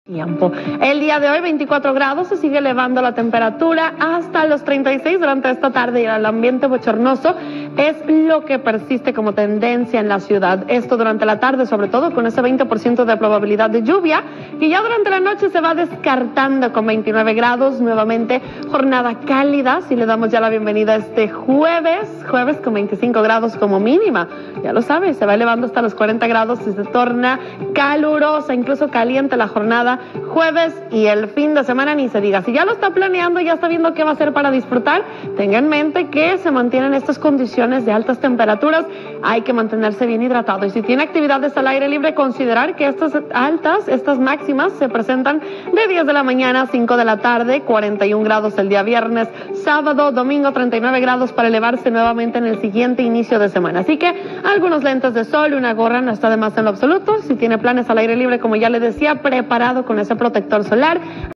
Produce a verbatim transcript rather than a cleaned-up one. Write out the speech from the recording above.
Tiempo. El día de hoy veinticuatro grados, se sigue elevando la temperatura hasta los treinta y seis durante esta tarde y el ambiente bochornoso es lo que persiste como tendencia en la ciudad. Esto durante la tarde, sobre todo con ese veinte por ciento de probabilidad de lluvia, y ya durante la noche se va descartando con veintinueve grados, nuevamente jornada cálida, si le damos ya la bienvenida este jueves, jueves con veinticinco grados como mínima. Ya lo sabes, se va elevando hasta los cuarenta grados y se torna calurosa, incluso caliente la jornada jueves, y el fin de semana ni se diga. Si ya lo está planeando, ya está viendo qué va a hacer para disfrutar, tenga en mente que se mantienen estas condiciones de altas temperaturas, hay que mantenerse bien hidratado, y si tiene actividades al aire libre, considerar que estas altas, estas máximas se presentan de diez de la mañana a cinco de la tarde, cuarenta y un grados el día viernes, sábado, domingo treinta y nueve grados para elevarse nuevamente en el siguiente inicio de semana. Así que algunos lentes de sol, una gorra no está de más en lo absoluto. Si tiene planes al aire libre, como ya le decía, preparado con ese protector solar.